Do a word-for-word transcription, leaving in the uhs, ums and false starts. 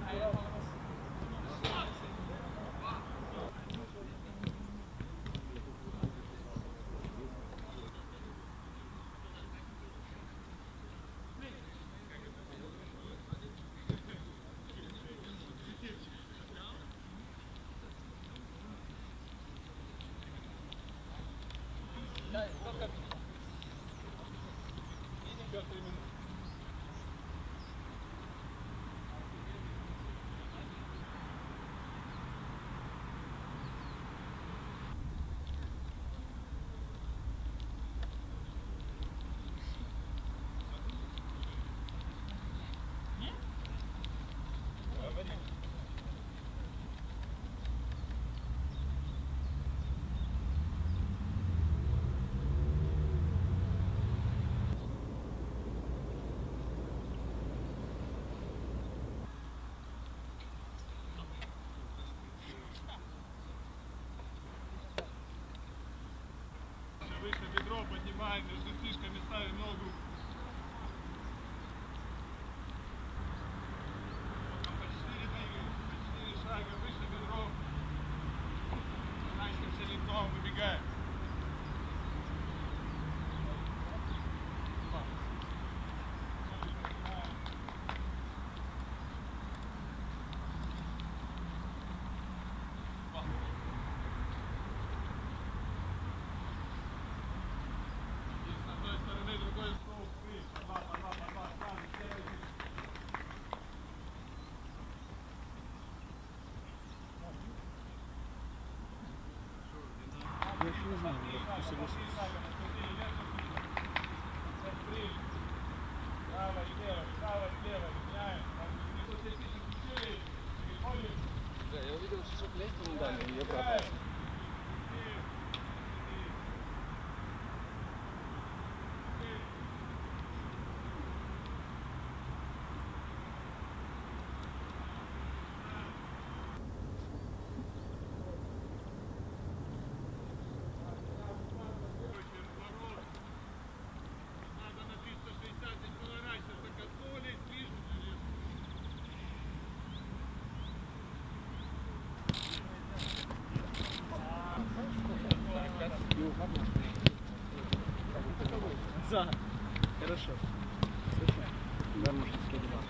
Выше бедро поднимай, между фишками ставим ногу. По четыре двигаем, по четыре шага, выше бедро. Начнемся лицом, выбегаем. Я еще не знаю, кто согласится. Право, лево, право, лево, меняем. Да, я увидел, что лестницу не дали, и обратно. За. Хорошо. Слышно? Да, может, сто два.